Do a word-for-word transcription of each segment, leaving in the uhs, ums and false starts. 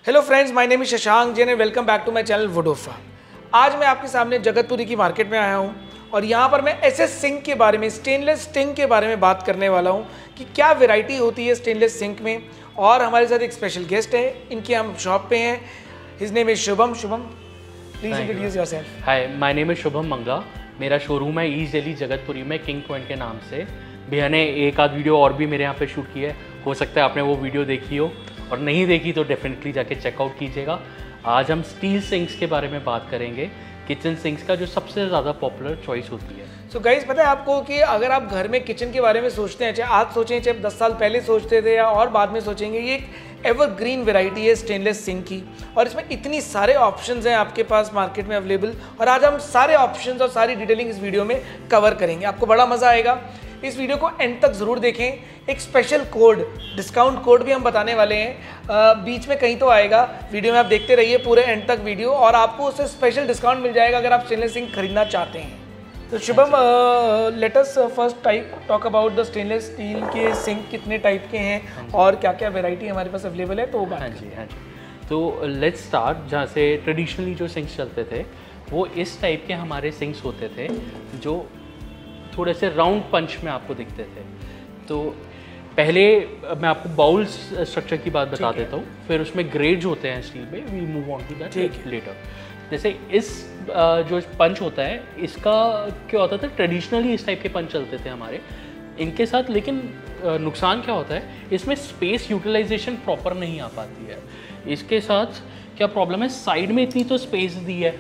Hello friends, my name is Shashank Jain and welcome back to my channel Woodofa. आज मैं आपके सामने जगतपुरी की मार्केट में आया हूँ और यहाँ पर मैं एसएस सिंक के बारे में, स्टेनलेस सिंक के बारे में बात करने वाला हूँ कि क्या वैरायटी होती है स्टेनलेस सिंक में। और हमारे साथ एक स्पेशल गेस्ट है, इनके हम शॉप पे हैं। His name is Shubham. Shubham, please introduce yourself. Hi, my name is Shubham Manga. मेरा शोरूम है ईस्ट दिल्ली जगतपुरी में किंग पॉइंट के नाम से। भैया ने एक आध वीडियो और भी मेरे यहाँ पे शूट की है, हो सकता है आपने वो वीडियो देखी हो, और नहीं देखी तो डेफिनेटली जाके चेकआउट कीजिएगा। आज हम स्टील सिंक्स के बारे में बात करेंगे, किचन सिंक्स का जो सबसे ज़्यादा पॉपुलर चॉइस होती है। सो so गाइस, पता है आपको कि अगर आप घर में किचन के बारे में सोचते हैं, चाहे आज सोचें चाहे दस साल पहले सोचते थे या और बाद में सोचेंगे, ये एक एवरग्रीन वैरायटी है स्टेनलेस सिंक की। और इसमें इतनी सारे ऑप्शंस हैं आपके पास मार्केट में अवेलेबल, और आज हम सारे ऑप्शंस और सारी डिटेलिंग इस वीडियो में कवर करेंगे। आपको बड़ा मज़ा आएगा, इस वीडियो को एंड तक ज़रूर देखें। एक स्पेशल कोड, डिस्काउंट कोड भी हम बताने वाले हैं, आ, बीच में कहीं तो आएगा। वीडियो में आप देखते रहिए पूरे एंड तक वीडियो, और आपको उससे स्पेशल डिस्काउंट मिल जाएगा अगर आप स्टेनलेस सिंक खरीदना चाहते हैं। तो Shubham, let us first type talk about the stainless steel के सिंक कितने टाइप के हैं और क्या क्या वैरायटी हमारे पास अवेलेबल है, तो वो बात। हाँ जी हाँ जी तो लेट्स स्टार्ट जहाँ से ट्रेडिशनली जो सिंक्स चलते थे वो इस टाइप के हमारे सिंक्स होते थे, जो थोड़े से राउंड पंच में आपको दिखते थे। तो पहले मैं आपको बाउल स्ट्रक्चर की बात बता देता हूँ, फिर उसमें ग्रेड्स होते हैं स्टील में, we move on to that later. जैसे इस जो पंच होता है, इसका क्या होता था, ट्रेडिशनली इस टाइप के पंच चलते थे हमारे इनके साथ। लेकिन नुकसान क्या होता है, इसमें स्पेस यूटिलाइजेशन प्रॉपर नहीं आ पाती है। इसके साथ क्या प्रॉब्लम है, साइड में इतनी तो स्पेस दी है,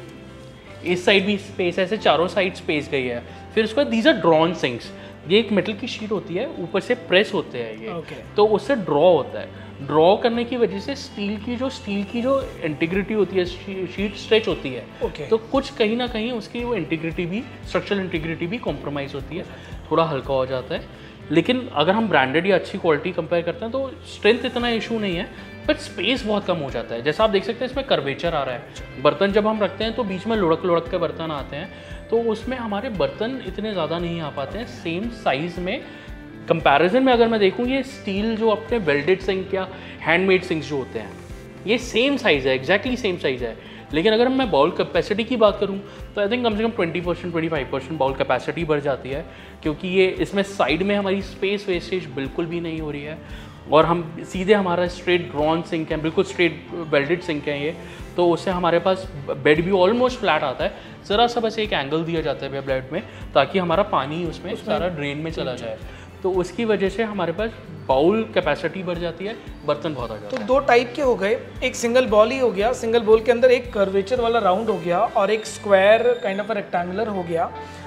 इस साइड भी स्पेस, ऐसे चारों साइड स्पेस गई है। फिर उसके बाद दीज आर ड्रॉन सिंक्स, ये एक मेटल की शीट होती है, ऊपर से प्रेस होते हैं ये, okay. तो उससे ड्रॉ होता है। ड्रॉ करने की वजह से स्टील की जो स्टील की जो इंटीग्रिटी होती है, शीट स्ट्रेच होती है, okay. तो कुछ कहीं ना कहीं उसकी वो इंटीग्रिटी भी, स्ट्रक्चरल इंटीग्रिटी भी कॉम्प्रोमाइज़ होती है, थोड़ा हल्का हो जाता है। लेकिन अगर हम ब्रांडेड या अच्छी क्वालिटी कंपेयर करते हैं तो स्ट्रेंथ इतना इशू नहीं है, बट स्पेस बहुत कम हो जाता है। जैसा आप देख सकते हैं इसमें कर्वेचर आ रहा है, बर्तन जब हम रखते हैं तो बीच में लुढ़क लुढ़क के बर्तन आते हैं, तो उसमें हमारे बर्तन इतने ज़्यादा नहीं आ पाते हैं सेम साइज़ में। कंपैरिजन में अगर मैं देखूँ, ये स्टील जो अपने वेल्डेड सिंक या हैंडमेड सिंक्स जो होते हैं, ये सेम साइज़ है, एग्जैक्टली सेम साइज़ है। लेकिन अगर मैं बाउल कैपेसिटी की बात करूं तो आई थिंक कम से कम twenty percent twenty five percent bowl capacity बढ़ जाती है, क्योंकि ये इसमें साइड में हमारी स्पेस वेस्टेज बिल्कुल भी नहीं हो रही है, और हम सीधे हमारा स्ट्रेट ड्रॉन सिंक है, बिल्कुल स्ट्रेट वेल्डेड सिंक है ये, तो उससे हमारे पास बेड भी ऑलमोस्ट फ्लैट आता है। ज़रा सा बस एक एंगल दिया जाता है बेड में, ताकि हमारा पानी उसमें सारा ड्रेन में चला जाए, तो उसकी वजह से हमारे पास बाउल कैपेसिटी बढ़ जाती है, बर्तन बहुत आ जाता है। तो दो टाइप के हो गए, एक सिंगल बॉल ही हो गया, सिंगल बॉल के अंदर एक कर्वेचर वाला राउंड हो गया, और एक स्क्वायर काइंड ऑफ रेक्टेंगुलर हो गया।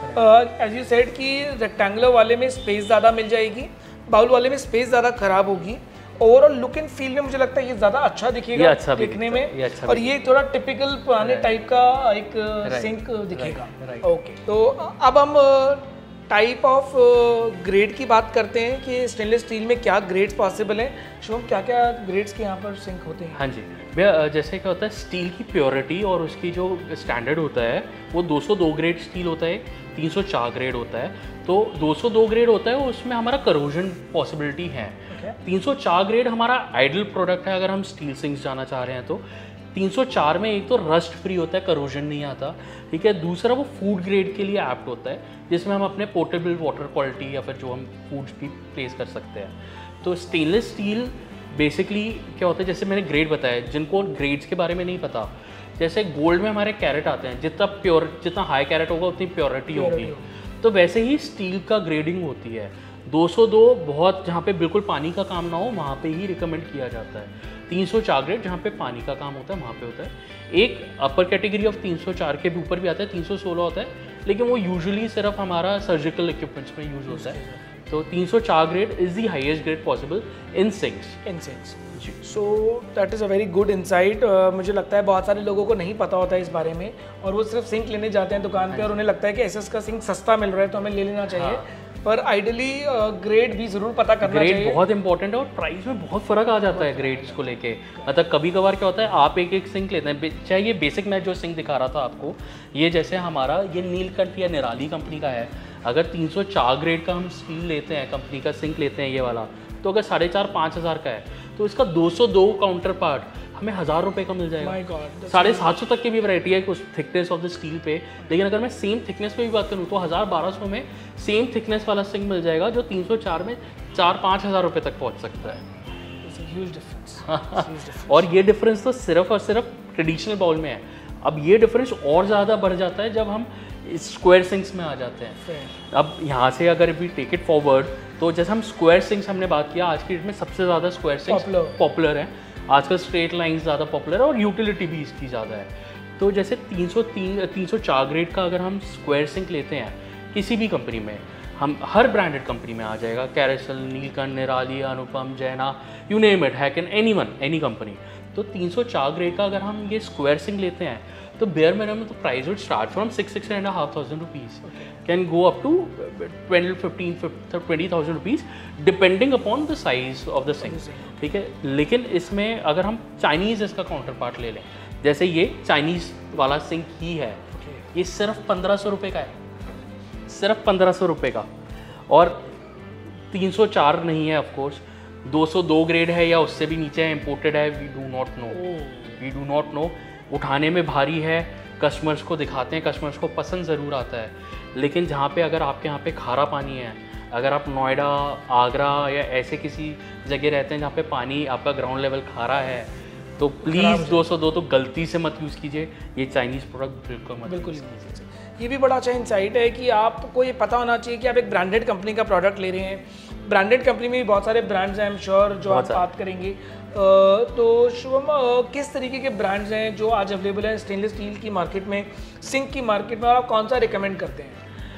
एज यू सेड कि रेक्टेंगुलर वाले में स्पेस ज़्यादा मिल जाएगी, बाउल वाले में स्पेस ज़्यादा खराब होगी। ओवरऑल लुक एंड फील में मुझे लगता है ये ज़्यादा अच्छा दिखेगा, अच्छा दिखने में, ये अच्छा, और ये थोड़ा टिपिकल पुराने टाइप का एक सिंक दिखेगा। ओके, तो अब हम टाइप ऑफ ग्रेड की बात करते हैं कि स्टेनलेस स्टील में क्या ग्रेड्स पॉसिबल हैं। शुभम, क्या क्या ग्रेड्स के यहाँ पर सिंक होते हैं? हाँ जी भैया, जैसे क्या होता है, स्टील की प्योरिटी और उसकी जो स्टैंडर्ड होता है वो दो सौ दो ग्रेड स्टील होता है, तीन सौ चार ग्रेड होता है। तो दो सौ दो ग्रेड होता है, उसमें हमारा करोजन पॉसिबिलिटी है। तीन सौ चार ग्रेड हमारा आइडल प्रोडक्ट है अगर हम स्टील सिंक्स जाना चाह रहे हैं तो। तीन सौ चार में एक तो रस्ट फ्री होता है, करोजन नहीं आता, ठीक है। दूसरा वो फूड ग्रेड के लिए एप्ट होता है, जिसमें हम अपने पोर्टेबल वाटर क्वालिटी या फिर जो हम फूड्स भी प्लेस कर सकते हैं। तो स्टेनलेस स्टील बेसिकली क्या होता है, जैसे मैंने ग्रेड बताया, जिनको ग्रेड्स के बारे में नहीं पता, जैसे गोल्ड में हमारे कैरेट आते हैं, जितना प्योर जितना हाई कैरेट होगा उतनी प्योरिटी होगी, तो वैसे ही स्टील का ग्रेडिंग होती है। दो सौ दो बहुत, जहाँ पे बिल्कुल पानी का काम ना हो वहाँ पे ही रिकमेंड किया जाता है। तीन सौ चार ग्रेड जहाँ पे पानी का काम होता है वहाँ पे होता है। एक अपर कैटेगरी ऑफ तीन सौ चार के भी ऊपर भी आता है, तीन सौ सोलह होता है, लेकिन वो यूजुअली सिर्फ हमारा सर्जिकल इक्विपमेंट्स में यूज होता है। तो तीन सौ चार grade is the highest grade possible in sinks. In sinks ji. So that is a very good insight. मुझे लगता है बहुत सारे लोगों को नहीं पता होता है इस बारे में, और वो सिर्फ सिंक लेने जाते हैं दुकान पे, और उन्हें लगता है कि एसएस का सिंक सस्ता मिल रहा है तो हमें ले लेना चाहिए। हाँ। पर आइडियली ग्रेड भी ज़रूर पता करना ग्रेड चाहिए। बहुत इंपॉर्टेंट है, और प्राइस में बहुत फ़र्क आ जाता है ग्रेड्स को लेके। मतलब कभी कभार क्या होता है, आप एक एक सिंक लेते हैं, चाहे ये बेसिक मैं जो सिंक दिखा रहा था आपको, ये जैसे हमारा ये नीलकंठ या निराली कंपनी का है, अगर तीन सौ चार ग्रेड का हम स्टील लेते हैं, कंपनी का सिंक लेते हैं ये वाला, तो अगर साढ़े चार पाँच हज़ार का है, तो इसका दो सौ दो काउंटर पार्ट हमें हज़ार रुपये का मिल My जाएगा। God, साढ़े सात सौ तक की भी वैरायटी है उस थिकनेस ऑफ द स्टील पे। लेकिन अगर मैं सेम थिकनेस पे भी बात करूँ तो हज़ार बारह सौ में सेम थिकनेस वाला सिंक मिल जाएगा जो तीन सौ चार में चार पाँच हज़ार रुपये तक पहुँच सकता है। और ये डिफरेंस तो सिर्फ और सिर्फ ट्रेडिशनल बाउल में है। अब ये डिफरेंस और ज़्यादा बढ़ जाता है जब हम स्क्वायर सिंक्स में आ जाते हैं। अब यहाँ से अगर वी टेक इट फॉरवर्ड तो जैसे हम स्क्वायर सिंक्स हमने बात किया, आज की डेट में सबसे ज़्यादा स्क्वायर सिंक्स पॉपुलर है। आजकल स्ट्रेट लाइंस ज़्यादा पॉपुलर है और यूटिलिटी भी इसकी ज़्यादा है। तो जैसे तीन सौ तीन तीन सौ चार ग्रेड का अगर हम स्क्वायर सिंक लेते हैं किसी भी कंपनी में, हम हर ब्रांडेड कंपनी में आ जाएगा, कैरेसल, Neelkanth, Nirali, Anupam, Jaina, you name it, Hacken, any one, any company. तो तीन सौ चार ग्रेड का अगर हम ये स्क्वायर सिंक लेते हैं तो बेयर मिनिमम तो price would start from six six and half thousand rupees, can go up to twelve fifteen twenty thousand rupees depending upon the size of the sink, ठीक है। लेकिन इसमें अगर हम चाइनीज़ इसका काउंटर पार्ट ले लें, जैसे ये चाइनीज़ वाला सिंक ही है, ये सिर्फ पंद्रह सौ रुपये का है, सिर्फ पंद्रह सौ रुपये का। और तीन सौ चार नहीं है ऑफकोर्स, दो सौ दो ग्रेड है या उससे भी नीचे है, इम्पोर्टेड है, we do not know, we do not know. उठाने में भारी है, कस्टमर्स को दिखाते हैं, कस्टमर्स को पसंद ज़रूर आता है। लेकिन जहाँ पे अगर आपके यहाँ पे खारा पानी है, अगर आप नोएडा, आगरा या ऐसे किसी जगह रहते हैं जहाँ पे पानी आपका ग्राउंड लेवल खारा है, तो प्लीज़ दो सौ दो तो गलती से मत यूज़ कीजिए, ये चाइनीज़ प्रोडक्ट बिल्कुल मत बिल्कुल कीजिए। ये भी बड़ा अच्छा इंसाइट है कि आपको ये पता होना चाहिए कि आप एक ब्रांडेड कंपनी का प्रोडक्ट ले रहे हैं। ब्रांडेड कंपनी में भी बहुत सारे ब्रांड्स हैं, आई एम श्योर, जो आप बात करेंगे। तो शुभम, किस तरीके के ब्रांड्स हैं जो आज अवेलेबल हैं स्टेनलेस स्टील की मार्केट में, सिंक की मार्केट में, और आप कौन सा रिकमेंड करते हैं?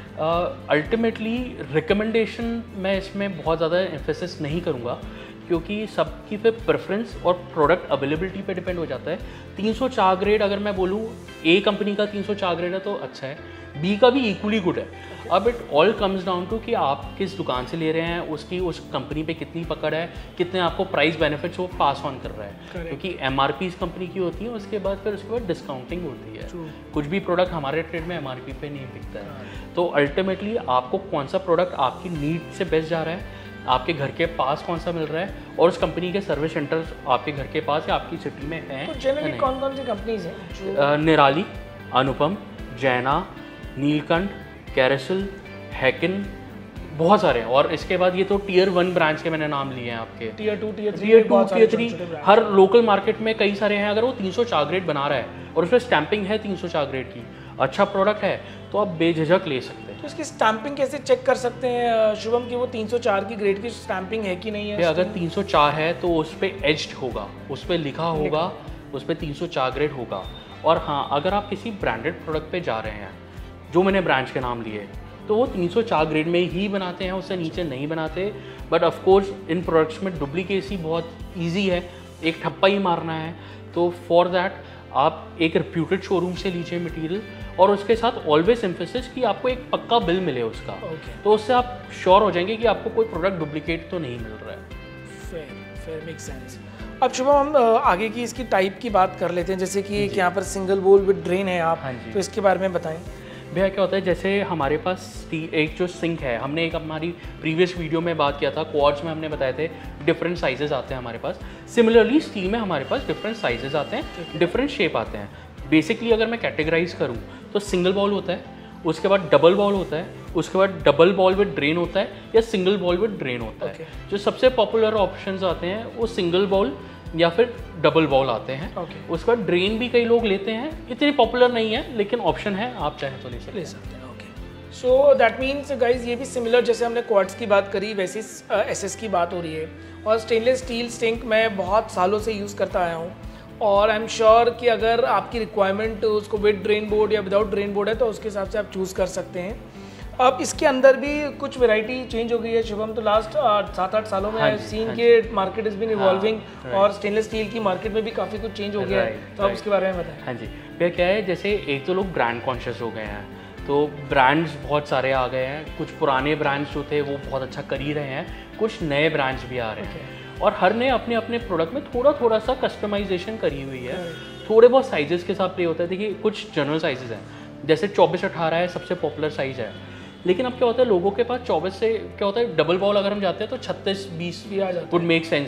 अल्टीमेटली रिकमेंडेशन मैं इसमें बहुत ज़्यादा एम्फेसिस नहीं करूँगा, क्योंकि सबकी पे प्रेफरेंस और प्रोडक्ट अवेलेबिलिटी पे डिपेंड हो जाता है। तीन सौ चार ग्रेड अगर मैं बोलूँ, ए कंपनी का तीन सौ चार ग्रेड है तो अच्छा है, बी का भी इक्वली गुड है। अब it all comes down to कि आप किस दुकान से ले रहे हैं, उसकी उस कंपनी पे कितनी पकड़ है, कितने आपको प्राइस बेनिफिट्स वो पास ऑन कर रहा है। क्योंकि एम आर पी इस कंपनी की होती है, उसके बाद फिर उसके बाद डिस्काउंटिंग होती है। True. कुछ भी प्रोडक्ट हमारे ट्रेड में एम आर पी पे नहीं बिकता है। तो अल्टीमेटली आपको कौन सा प्रोडक्ट आपकी नीड से बेस्ट जा रहा है, आपके घर के पास कौन सा मिल रहा है, और उस कंपनी के सर्विस सेंटर्स आपके घर के पास या आपकी सिटी में हैं। तो जनरली कौन कौन सी कंपनीज हैं? निराली, अनुपम, जैना, नीलकंठ, कैरेसल, हैकन, बहुत सारे हैं। और इसके बाद ये तो टीयर वन ब्रांच के मैंने नाम लिए हैं आपके, tier two, tier three, tier two, tier three, हर लोकल मार्केट में कई सारे हैं। अगर वो तीन सौ चार ग्रेड बना रहा है और उसमें स्टैंपिंग है तीन सौ चार ग्रेड की, अच्छा प्रोडक्ट है, तो आप बेझिझक ले सकते हैं। तो इसकी स्टैंपिंग कैसे चेक कर सकते हैं शुभम कि वो तीन सौ चार की ग्रेड की स्टैंपिंग है कि नहीं है? अगर तीन सौ चार है तो उस पर एज्ड होगा, उस पर लिखा होगा, उस पर तीन सौ चार ग्रेड होगा। और हाँ, अगर आप किसी ब्रांडेड प्रोडक्ट पे जा रहे हैं, जो मैंने ब्रांच के नाम लिए, तो वो तीन सौ चार ग्रेड में ही बनाते हैं, उससे नीचे नहीं बनाते। बट ऑफ कोर्स इन प्रोडक्ट्स में डुप्लीकेसी बहुत इजी है, एक ठप्पा ही मारना है। तो फॉर दैट आप एक रिप्यूटेड शोरूम से लीजिए मटेरियल, और उसके साथ ऑलवेज एम्फेसिस कि आपको एक पक्का बिल मिले उसका। okay. तो उससे आप श्योर हो जाएंगे कि आपको कोई प्रोडक्ट डुप्लीकेट तो नहीं मिल रहा है। Fair fair make sense. अब शुभम, हम आगे की इसकी टाइप की बात कर लेते हैं, जैसे कि यहाँ पर सिंगल बोल विद ड्रेन है आप, तो इसके बारे में बताएं। भैया क्या होता है, जैसे हमारे पास एक जो सिंक है, हमने एक हमारी प्रीवियस वीडियो में बात किया था, क्वार्ट्ज में हमने बताए थे डिफरेंट साइजेस आते हैं हमारे पास। सिमिलरली स्टील में हमारे पास डिफरेंट साइजेस आते हैं, डिफरेंट शेप आते हैं। बेसिकली अगर मैं कैटेगराइज करूँ तो सिंगल बॉल होता है, उसके बाद डबल बॉल होता है, उसके बाद डबल बॉल विद ड्रेन होता है, या सिंगल बॉल विद ड्रेन होता okay. है। जो सबसे पॉपुलर ऑप्शंस आते हैं वो सिंगल बॉल या फिर डबल बॉल आते हैं। okay. उसके बाद ड्रेन भी कई लोग लेते हैं, इतनी पॉपुलर नहीं है, लेकिन ऑप्शन है, आप चाहें तो ले सकते ले सकते हैं। Okay, so that means guys ये भी सिमिलर, जैसे हमने क्वार्ट्ज की बात करी वैसे एस एस की बात हो रही है। और स्टेनलेस स्टील सिंक मैं बहुत सालों से यूज़ करता आया हूँ, और आई एम श्योर कि अगर आपकी रिक्वायरमेंट उसको विद ड्रेन बोर्ड या विदाउट ड्रेन बोर्ड है तो उसके हिसाब से आप चूज़ कर सकते हैं। अब इसके अंदर भी कुछ वैरायटी चेंज हो गई है शुभम, तो लास्ट सात आठ सालों में आई सीन के मार्केट इज बीन इवॉल्विंग, और स्टेनलेस स्टील की मार्केट में भी काफ़ी कुछ चेंज हो गया है। तो आप उसके बारे में बताएं। हाँ जी भैया, क्या है, जैसे एक तो लोग ब्रांड कॉन्शियस हो गए हैं, तो ब्रांड्स बहुत सारे आ गए हैं। कुछ पुराने ब्रांड्स जो थे वो बहुत अच्छा कर ही रहे हैं, कुछ नए ब्रांड्स भी आ रहे हैं, और हर ने अपने अपने प्रोडक्ट में थोड़ा थोड़ा सा कस्टमाइजेशन करी हुई है। थोड़े बहुत साइजेस के साथ प्ले होता है। देखिए कुछ जनरल साइजेस हैं, जैसे चौबीस अठारह है, सबसे पॉपुलर साइज़ है। लेकिन अब क्या होता है, लोगों के पास चौबीस से क्या होता है, डबल बॉल अगर हम जाते हैं तो छत्तीस बीस भी आ जाता है, वुड मेक सेंस।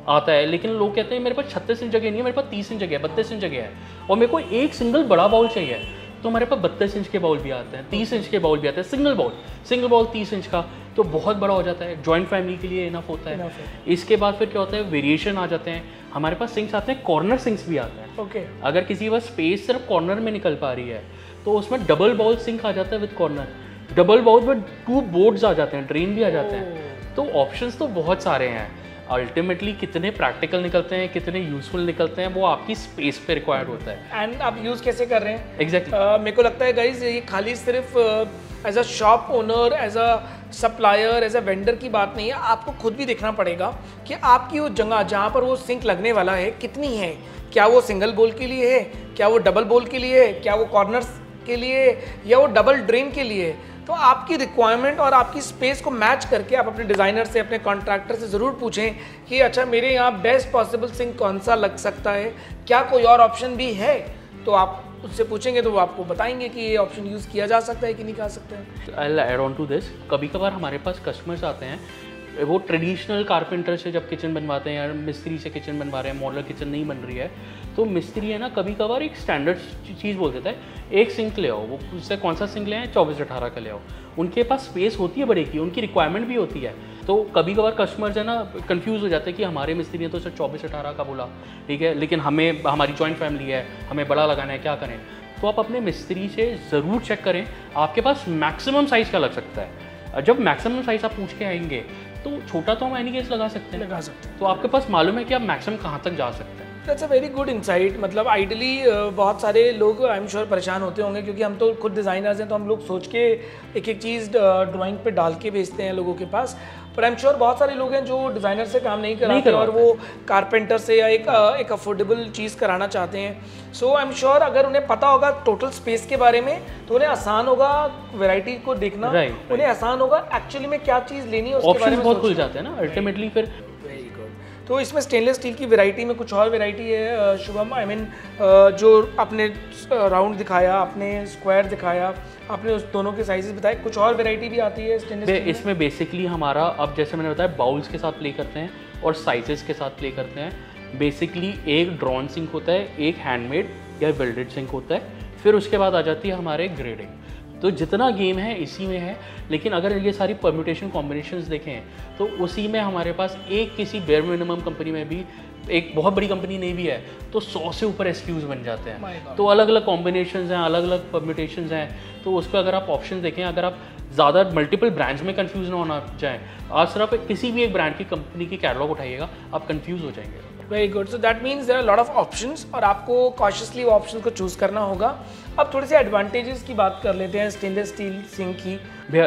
आता है, लेकिन लोग कहते हैं मेरे पास छत्तीस इंच जगह नहीं है, मेरे पास तीस इंच जगह है, बत्तीस इंच जगह है, और मेरे को एक सिंगल बड़ा बाउल चाहिए, तो हमारे पास बत्तीस इंच के बाउल भी आते हैं, तीस इंच के बाउल भी आते हैं, सिंगल बाउल सिंगल बाउल तीस इंच का, तो बहुत बड़ा हो जाता है, जॉइंट फैमिली के लिए इनफ होता है। इसके बाद फिर क्या होता है, वेरिएशन आ जाते हैं, हमारे पास सिंक्स आते हैं, कॉर्नर सिंक्स भी आते हैं। ओके, अगर किसी के पास स्पेस सिर्फ कॉर्नर में निकल पा रही है तो उसमें डबल बाउल सिंक आ जाता है विद कॉर्नर, डबल बाउल में टू बोर्ड्स आ जाते हैं, ड्रेन भी आ जाते हैं। तो ऑप्शंस तो बहुत सारे हैं, अल्टीमेटली कितने प्रैक्टिकल निकलते हैं, कितने यूजफुल निकलते हैं, वो आपकी स्पेस पे रिक्वायर्ड होता है। एंड आप यूज़ कैसे कर रहे हैं? एग्जैक्टली uh, मेरे को लगता है गाइज ये खाली सिर्फ as a shop owner, as a supplier, as a vendor की बात नहीं है, आपको खुद भी देखना पड़ेगा कि आपकी वो जगह जहाँ पर वो सिंक लगने वाला है कितनी है, क्या वो सिंगल बोल के लिए है, क्या वो डबल बोल के लिए है, क्या वो कॉर्नर्स के लिए, या वो डबल ड्रेन के लिए। तो आपकी रिक्वायरमेंट और आपकी स्पेस को मैच करके आप अपने डिज़ाइनर से, अपने कॉन्ट्रैक्टर से ज़रूर पूछें कि अच्छा मेरे यहाँ बेस्ट पॉसिबल सिंक कौन सा लग सकता है, क्या कोई और ऑप्शन भी है। तो आप उससे पूछेंगे तो वो आपको बताएंगे कि ये ऑप्शन यूज़ किया जा सकता है कि नहीं कर सकता है। I will add on to this, कभी कभार हमारे पास कस्टमर्स आते हैं, वो ट्रेडिशनल कारपेंटर से जब किचन बनवाते हैं या मिस्त्री से किचन बनवा रहे हैं, मॉडलर किचन नहीं बन रही है, तो मिस्त्री है ना कभी कभार एक स्टैंडर्ड चीज़ बोल देता है, एक सिंक ले आओ, वो उससे कौन सा सिंक ले आए, चौबीस अठारह का ले आओ। उनके पास स्पेस होती है बड़े की, उनकी रिक्वायरमेंट भी होती है, तो कभी कभार कस्टमर्स है ना कंफ्यूज हो जाते हैं कि हमारे मिस्त्री ने तो सिर्फ चौबीस अठारह का बोला, ठीक है, लेकिन हमें हमारी जॉइंट फैमिली है, हमें बड़ा लगाना है, क्या करें। तो आप अपने मिस्त्री से ज़रूर चेक करें आपके पास मैक्सिमम साइज़ का लग सकता है। जब मैक्सिमम साइज़ आप पूछ के आएंगे तो छोटा तो हम एनी केस लगा सकते हैं लगा सकते हैं तो आपके पास मालूम है कि आप मैक्सिमम कहाँ तक जा सकते हैं। That's a very good insight. मतलब आइडली बहुत सारे लोग आई एम श्योर परेशान होते होंगे, क्योंकि हम तो खुद डिज़ाइनर्स हैं, तो हम लोग सोच के एक एक चीज़ ड्राइंग पे डाल के भेजते हैं लोगों के पास, पर आई एम श्योर बहुत सारे लोग हैं जो डिज़ाइनर से काम नहीं कराते और वो कारपेंटर से या एक एक अफोर्डेबल चीज़ कराना चाहते हैं। सो आई एम श्योर अगर उन्हें पता होगा टोटल स्पेस के बारे में तो उन्हें आसान होगा वैरायटी को देखना, right, उन्हें right. आसान होगा एक्चुअली में क्या चीज़ लेनी है उसके बारे में बहुत खुल जाते हैं ना अल्टीमेटली फिर। Very good. तो इसमें स्टेनलेस स्टील की वैरायटी में कुछ और वैरायटी है शुभम? आई मीन जो आपने राउंड दिखाया, आपने स्क्वायर दिखाया, आपने उस दोनों के साइजेस बताए, कुछ और वैरायटी भी आती है स्टेनलेस स्टील में? इसमें बेसिकली हमारा अब जैसे मैंने बताया बाउल्स के साथ प्ले करते हैं और साइजेस के साथ प्ले करते हैं। बेसिकली एक ड्रॉन सिंक होता है, एक हैंडमेड या वेल्डेड सिंक होता है, फिर उसके बाद आ जाती है हमारे ग्रेडिंग। तो जितना गेम है इसी में है, लेकिन अगर ये सारी परम्यूटेशन कॉम्बिनेशंस देखें तो उसी में हमारे पास एक किसी बेयर मिनिमम कंपनी में भी, एक बहुत बड़ी कंपनी नहीं भी है तो सौ से ऊपर एसक्यूज बन जाते हैं। तो अलग अलग कॉम्बिनेशंस हैं, अलग अलग परम्यूटेशंस हैं, तो उसको अगर आप ऑप्शन देखें, अगर आप ज़्यादा मल्टीपल ब्रांड्स में कंफ्यूज ना होना चाहें, आप सिर्फ किसी भी एक ब्रांड की कंपनी की कैटलॉग उठाइएगा, आप कंफ्यूज हो जाएंगे। Very good. So that means there are lot of options और आपको कॉशियसली वो ऑप्शन को चूज़ करना होगा। अब थोड़ी सी एडवांटेजेस की बात कर लेते हैं स्टेनलेस स्टील सिंक की। भैया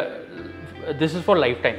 this is for life time.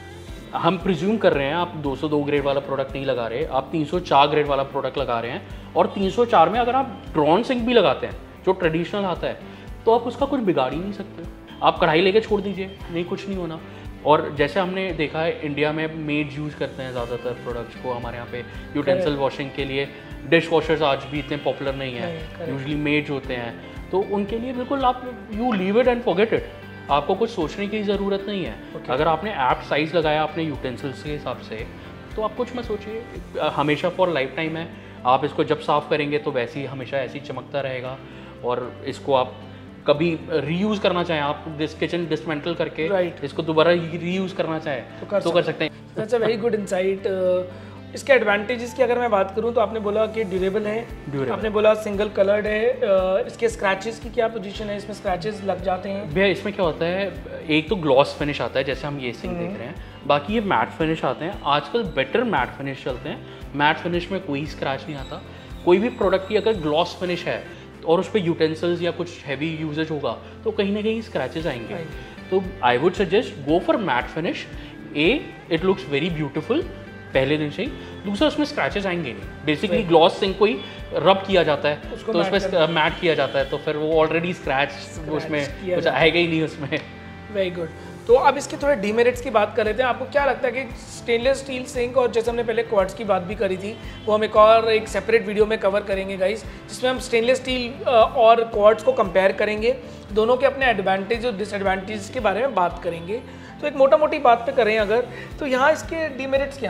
हम प्रिज्यूम कर रहे हैं आप दो सौ दो ग्रेड वाला प्रोडक्ट नहीं लगा रहे, आप तीन सौ चार ग्रेड वाला प्रोडक्ट लगा रहे हैं, और तीन सौ चार में अगर आप ड्रॉन सिंक भी लगाते हैं जो ट्रेडिशनल आता है तो आप उसका कुछ बिगाड़ ही नहीं सकते। आप कढ़ाई लेके छोड़ दीजिए, नहीं कुछ नहीं होना। और जैसे हमने देखा है इंडिया में मेड यूज़ करते हैं ज़्यादातर प्रोडक्ट्स को, हमारे यहाँ पे यूटेंसिल वॉशिंग के लिए डिश वॉशर्स आज भी इतने पॉपुलर नहीं है, यूजली मेड होते हैं, तो उनके लिए बिल्कुल आप you leave it and forget it, आपको कुछ सोचने की ज़रूरत नहीं है। okay. अगर आपने ऐप साइज़ लगाया अपने यूटेंसिल्स के हिसाब से तो आप कुछ मत सोचिए, हमेशा फॉर लाइफ टाइम है। आप इसको जब साफ़ करेंगे तो वैसे ही हमेशा ऐसे ही चमकता रहेगा, और इसको आप कभी रीयूज़ करना चाहें, आप दिस किचन डिसमेंटल करके right. इसको दोबारा रीयूज़ करना चाहें तो कर, तो कर सकते हैं। That's a very good insight. इसके एडवांटेजेस की अगर मैं बात करूं तो आपने बोला कि ड्यूरेबल है, ड्यूरेबल। आपने बोला सिंगल कलर्ड है, इसके स्क्रैचेस की क्या पोजीशन है, इसमें स्क्रैचेस लग जाते हैं? भैया इसमें क्या होता है, एक तो ग्लॉस फिनिश आता है जैसे हम ये सिंक देख रहे हैं, बाकी ये मैट फिनिश आते हैं। आजकल बेटर मैट फिनिश चलते हैं, मैट फिनिश में कोई स्क्रैच नहीं आता। कोई भी प्रोडक्ट की अगर ग्लॉस फिनिश है और उस पर यूटेंसिल्स या कुछ हैवी यूजेज होगा तो कहीं ना कहीं स्क्रैचेस आएंगे। तो I would suggest go for matte finish. A it looks very beautiful पहले दिन से ही, दूसरा उसमें स्क्रैचेस आएंगे नहीं। बेसिकली ग्लॉस सिंक को ही रब किया जाता है तो उसमें मैट किया जाता है, तो फिर वो ऑलरेडी स्क्रैच उसमें कुछ आएगा ही नहीं उसमें। Very good. तो अब इसके थोड़े डीमेरिट्स की बात कर रहे थे। आपको क्या लगता है कि स्टेनलेस स्टील सिंक, और जैसे हमने पहले क्वार्ट्स की बात भी करी थी, वो हम एक और एक सेपरेट वीडियो में कवर करेंगे गाइस, जिसमें हम स्टेनलेस स्टील और क्वार्ट्स को कंपेयर करेंगे, दोनों के अपने एडवांटेज और डिसएडवांटेज के बारे में बात करेंगे। तो एक मोटा मोटी बात पे करें अगर, तो यहाँ इसके डीमेरिट्स क्या हैं?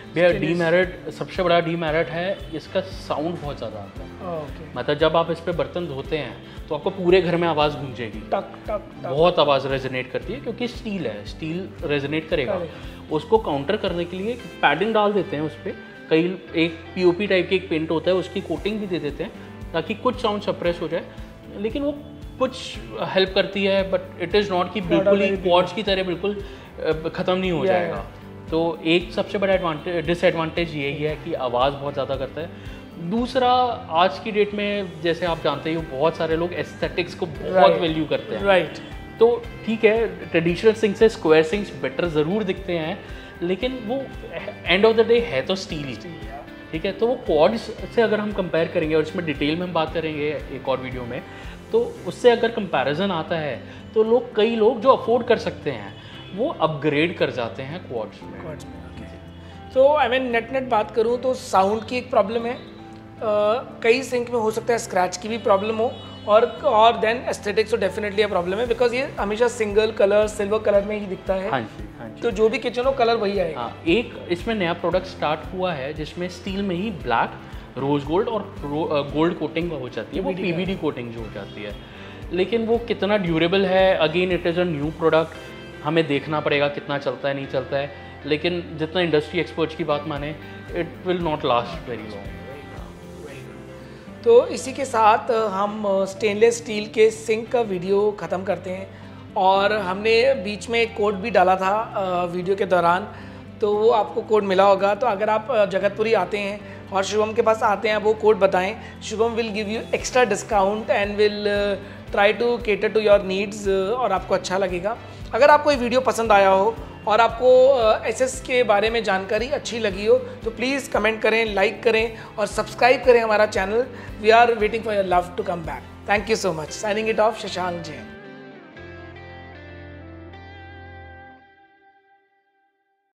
भैया डीमेरिट, सबसे बड़ा डीमेरिट है इसका साउंड बहुत ज़्यादा आता है। ओके। मतलब जब आप इस पे बर्तन धोते हैं तो आपको पूरे घर में आवाज़ गूंजेगी, टक टक टक, बहुत आवाज़ रेजोनेट करती है क्योंकि स्टील है, स्टील रेजोनेट करेगा। उसको काउंटर करने के लिए पैडिंग डाल देते हैं उस पर, कई एक पीओपी टाइप की एक पेंट होता है उसकी कोटिंग भी दे देते हैं ताकि कुछ साउंड सप्रेस हो जाए, लेकिन वो कुछ हेल्प करती है, बट इट इज़ नॉट कि बिल्कुल ही क्वार्ट्ज की तरह बिल्कुल ख़त्म नहीं हो जाएगा। तो एक सबसे बड़ा एडवांटेज डिसएडवांटेज यही है कि आवाज़ बहुत ज़्यादा करता है। दूसरा, आज की डेट में जैसे आप जानते हो बहुत सारे लोग एस्थेटिक्स को बहुत वैल्यू करते हैं, राइट। तो ठीक है, ट्रेडिशनल सिंक से स्क्वायर सिंक्स बेटर ज़रूर दिखते हैं, लेकिन वो एंड ऑफ द डे है तो स्टील ही, ठीक है। तो वो क्वार्ट्ज से अगर हम कंपेयर करेंगे, और इसमें डिटेल में हम बात करेंगे एक और वीडियो में, तो उससे अगर कंपैरिजन आता है तो लोग कई लोग जो अफोर्ड कर सकते हैं वो अपग्रेड कर जाते हैं क्वार्ट्ज में। क्वार्ट्ज में, ओके। तो आई मीन नेट नेट बात करूँ तो साउंड की एक प्रॉब्लम है, uh, कई सिंक में हो सकता है स्क्रैच की भी प्रॉब्लम हो, और और देन एस्थेटिक्स तो डेफिनेटली प्रॉब्लम है बिकॉज ये हमेशा सिंगल कलर सिल्वर कलर में ही दिखता है। हाँ जी, हाँ जी। तो जो भी किचन हो कलर वही आएगा। हाँ, एक इसमें नया प्रोडक्ट स्टार्ट हुआ है जिसमें स्टील में ही ब्लैक, रोज गोल्ड और गोल्ड कोटिंग हो जाती है, वो पीवीडी कोटिंग जो हो जाती है, लेकिन वो कितना ड्यूरेबल है, again it is a new product, हमें देखना पड़ेगा कितना चलता है नहीं चलता है, लेकिन जितना इंडस्ट्री एक्सपर्ट्स की बात माने it will not last very long. तो इसी के साथ हम स्टेनलेस स्टील के सिंक का वीडियो ख़त्म करते हैं, और हमने बीच में एक कोड भी डाला था वीडियो के दौरान, तो वो आपको कोड मिला होगा। तो अगर आप जगतपुरी आते हैं और शुभम के पास आते हैं, वो कोड बताएं, Shubham will give you extra discount and will try to cater to your needs, और आपको अच्छा लगेगा। अगर आपको ये वीडियो पसंद आया हो और आपको एस एस के बारे में जानकारी अच्छी लगी हो तो प्लीज़ कमेंट करें, लाइक करें और सब्सक्राइब करें हमारा channel. We are waiting for your love to come back. Thank you so much. Signing it off, Shashank Jain.